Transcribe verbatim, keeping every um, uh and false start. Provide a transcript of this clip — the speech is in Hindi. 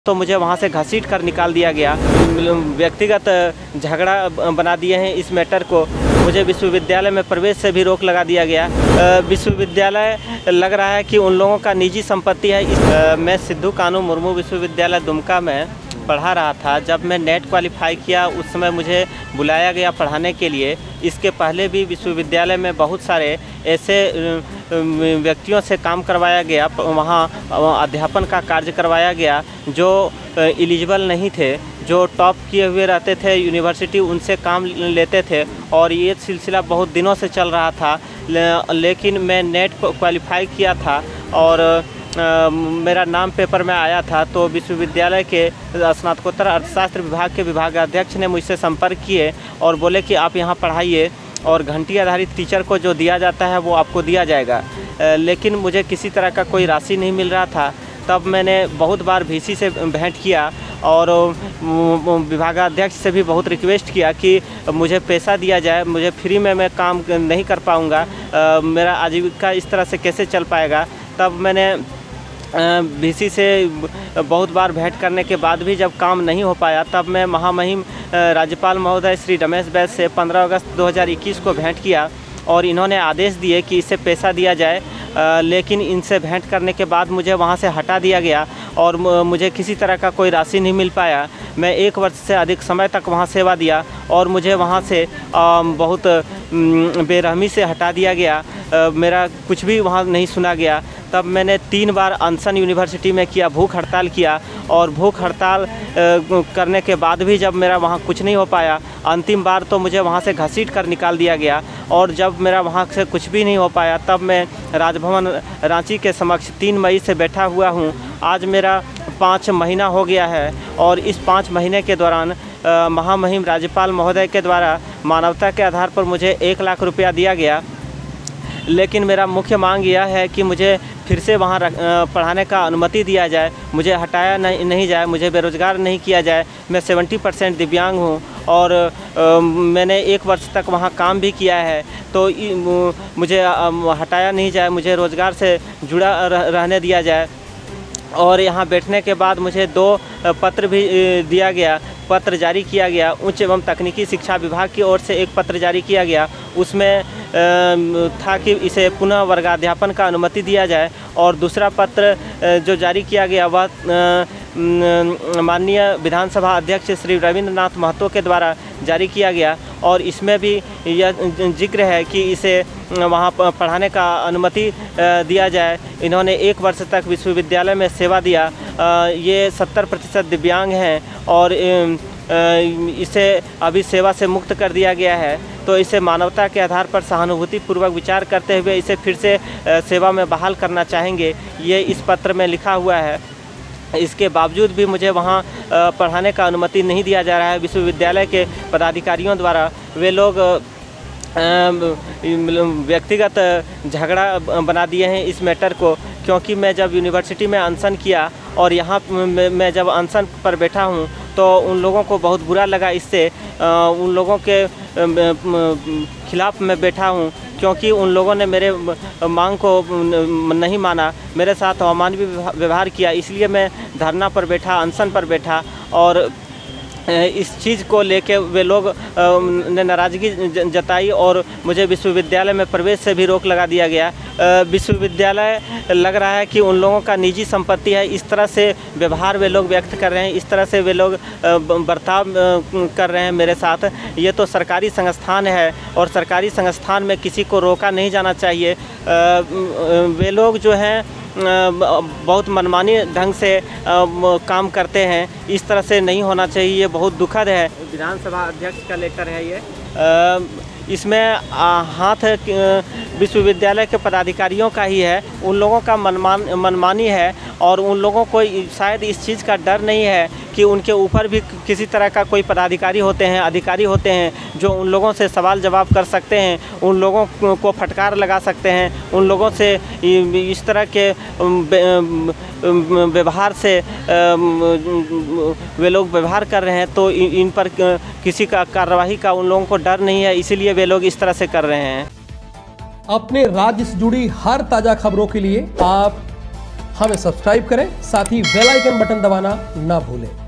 तो मुझे वहाँ से घसीट कर निकाल दिया गया। व्यक्तिगत झगड़ा बना दिए हैं इस मैटर को। मुझे विश्वविद्यालय में प्रवेश से भी रोक लगा दिया गया। विश्वविद्यालय लग रहा है कि उन लोगों का निजी संपत्ति है। इस, मैं सिद्धू कानू मुर्मू विश्वविद्यालय दुमका में पढ़ा रहा था। जब मैं नेट क्वालिफाई किया उस समय मुझे बुलाया गया पढ़ाने के लिए। इसके पहले भी विश्वविद्यालय में बहुत सारे ऐसे व्यक्तियों से काम करवाया गया, वहाँ अध्यापन का कार्य करवाया गया जो एलिजिबल नहीं थे, जो टॉप किए हुए रहते थे यूनिवर्सिटी, उनसे काम लेते थे और ये सिलसिला बहुत दिनों से चल रहा था। लेकिन मैं नेट क्वालिफाई किया था और आ, मेरा नाम पेपर में आया था, तो विश्वविद्यालय के स्नातकोत्तर अर्थशास्त्र विभाग के विभागाध्यक्ष ने मुझसे संपर्क किए और बोले कि आप यहाँ पढ़ाइए और घंटी आधारित टीचर को जो दिया जाता है वो आपको दिया जाएगा। आ, लेकिन मुझे किसी तरह का कोई राशि नहीं मिल रहा था। तब मैंने बहुत बार वीसी से भेंट किया और विभागाध्यक्ष से भी बहुत रिक्वेस्ट किया कि मुझे पैसा दिया जाए, मुझे फ्री में मैं काम नहीं कर पाऊँगा, मेरा आजीविका इस तरह से कैसे चल पाएगा। तब मैंने वीसी से बहुत बार भेंट करने के बाद भी जब काम नहीं हो पाया, तब मैं महामहिम राज्यपाल महोदय श्री रमेश बैस से पंद्रह अगस्त दो हज़ार इक्कीस को भेंट किया और इन्होंने आदेश दिए कि इसे पैसा दिया जाए। आ, लेकिन इनसे भेंट करने के बाद मुझे वहाँ से हटा दिया गया और मुझे किसी तरह का कोई राशि नहीं मिल पाया। मैं एक वर्ष से अधिक समय तक वहाँ सेवा दिया और मुझे वहाँ से आ, बहुत बेरहमी से हटा दिया गया। आ, मेरा कुछ भी वहाँ नहीं सुना गया। तब मैंने तीन बार अनशन यूनिवर्सिटी में किया, भूख हड़ताल किया और भूख हड़ताल करने के बाद भी जब मेरा वहाँ कुछ नहीं हो पाया, अंतिम बार तो मुझे वहाँ से घसीट कर निकाल दिया गया। और जब मेरा वहाँ से कुछ भी नहीं हो पाया, तब मैं राजभवन रांची के समक्ष तीन मई से बैठा हुआ हूँ। आज मेरा पाँच महीना हो गया है और इस पाँच महीने के दौरान महामहिम राज्यपाल महोदय के द्वारा मानवता के आधार पर मुझे एक लाख रुपया दिया गया। लेकिन मेरा मुख्य मांग यह है कि मुझे फिर से वहाँ पढ़ाने का अनुमति दिया जाए, मुझे हटाया नहीं नहीं जाए, मुझे बेरोज़गार नहीं किया जाए। मैं सत्तर परसेंट दिव्यांग हूँ और आ, मैंने एक वर्ष तक वहाँ काम भी किया है, तो मुझे हटाया नहीं जाए, मुझे रोज़गार से जुड़ा रहने दिया जाए। और यहाँ बैठने के बाद मुझे दो पत्र भी दिया गया, पत्र जारी किया गया। उच्च एवं तकनीकी शिक्षा विभाग की ओर से एक पत्र जारी किया गया, उसमें था कि इसे पुनः वर्गाध्यापन का अनुमति दिया जाए। और दूसरा पत्र जो जारी किया गया वह माननीय विधानसभा अध्यक्ष श्री रविंद्रनाथ महतो के द्वारा जारी किया गया और इसमें भी यह जिक्र है कि इसे वहाँ पढ़ाने का अनुमति दिया जाए। इन्होंने एक वर्ष तक विश्वविद्यालय में सेवा दिया। ये सत्तर प्रतिशत दिव्यांग हैं और इसे अभी सेवा से मुक्त कर दिया गया है, तो इसे मानवता के आधार पर सहानुभूतिपूर्वक विचार करते हुए इसे फिर से सेवा में बहाल करना चाहेंगे, ये इस पत्र में लिखा हुआ है। इसके बावजूद भी मुझे वहाँ पढ़ाने का अनुमति नहीं दिया जा रहा है विश्वविद्यालय के पदाधिकारियों द्वारा। वे लोग व्यक्तिगत झगड़ा बना दिए हैं इस मैटर को, क्योंकि मैं जब यूनिवर्सिटी में अनशन किया और यहाँ मैं जब अनशन पर बैठा हूँ तो उन लोगों को बहुत बुरा लगा। इससे उन लोगों के खिलाफ मैं बैठा हूँ, क्योंकि उन लोगों ने मेरे मांग को नहीं माना, मेरे साथ अमानवीय व्यवहार किया। इसलिए मैं धरना पर बैठा, अनशन पर बैठा और इस चीज़ को लेके वे लोग ने नाराज़गी जताई और मुझे विश्वविद्यालय में प्रवेश से भी रोक लगा दिया गया। विश्वविद्यालय लग रहा है कि उन लोगों का निजी संपत्ति है। इस तरह से व्यवहार वे लोग व्यक्त कर रहे हैं, इस तरह से वे लोग बर्ताव कर रहे हैं मेरे साथ। ये तो सरकारी संस्थान है और सरकारी संस्थान में किसी को रोका नहीं जाना चाहिए। वे लोग जो हैं बहुत मनमानी ढंग से काम करते हैं, इस तरह से नहीं होना चाहिए, ये बहुत दुखद है। विधानसभा अध्यक्ष का लेटर है ये। इसमें हाथ विश्वविद्यालय के पदाधिकारियों का ही है, उन लोगों का मनमान मनमानी है और उन लोगों को शायद इस चीज़ का डर नहीं है कि उनके ऊपर भी किसी तरह का कोई पदाधिकारी होते हैं, अधिकारी होते हैं जो उन लोगों से सवाल जवाब कर सकते हैं, उन लोगों को फटकार लगा सकते हैं। उन लोगों से इस तरह के व्यवहार से वे लोग व्यवहार कर रहे हैं, तो इन पर किसी का कार्रवाई का उन लोगों को डर नहीं है, इसीलिए वे लोग इस तरह से कर रहे हैं। अपने राज्य से जुड़ी हर ताजा खबरों के लिए आप हमें सब्सक्राइब करें, साथ ही बेल आइकन बटन दबाना ना भूलें।